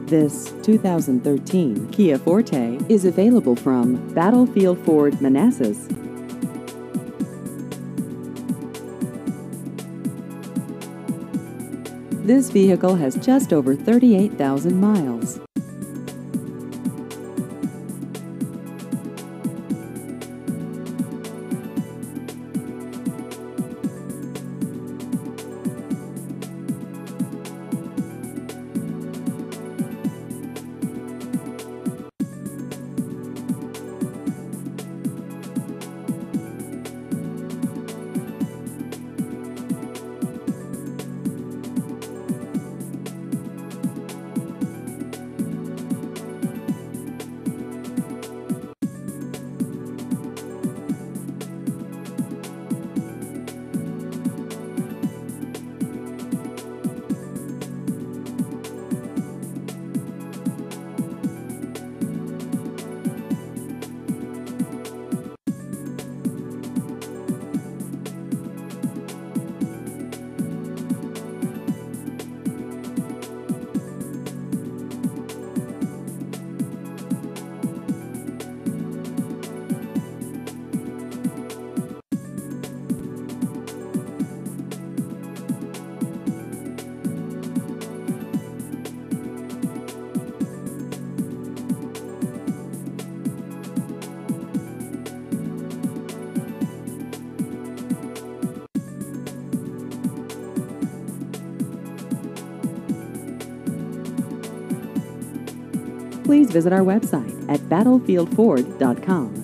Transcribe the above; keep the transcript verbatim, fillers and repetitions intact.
This two thousand thirteen Kia Forte is available from Battlefield Ford Manassas. This vehicle has just over thirty-eight thousand miles. Please visit our website at battlefield ford dot com.